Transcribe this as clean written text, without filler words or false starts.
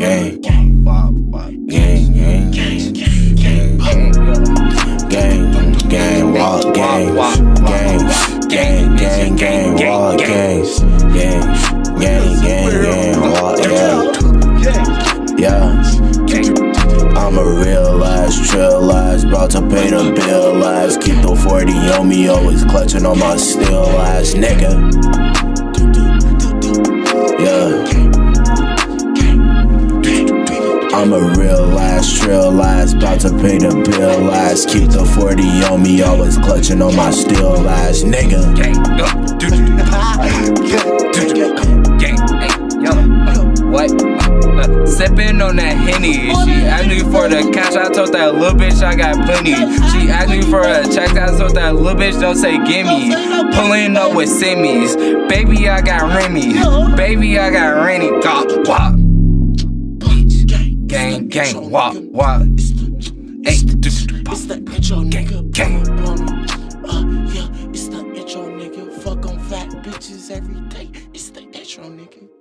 gang, gang, gang, gang, walk gangs, gang, walk gangs, gang, walk, yeah. I'm a real ass, trill ass, about to pay the bill ass. Keep the 40 on me, always clutching on my steel ass, nigga. Yeah. I'm a real ass, trill ass, about to pay the bill ass. Keep the 40 on me, always clutching on my steel ass, nigga. What? Sippin' on that Henny. She asked me for the cash, I told that little bitch I got plenty. She asked me for a check, I told that little bitch don't say gimme. Pulling up with simmies. Baby, I got Remy. Baby, I got Rennie. Gawk, walk. Gang, gang, walk, walk. It's the intro, nigga. Gang. Yeah, it's the intro, nigga. Fuck on fat bitches every day. It's the intro, nigga.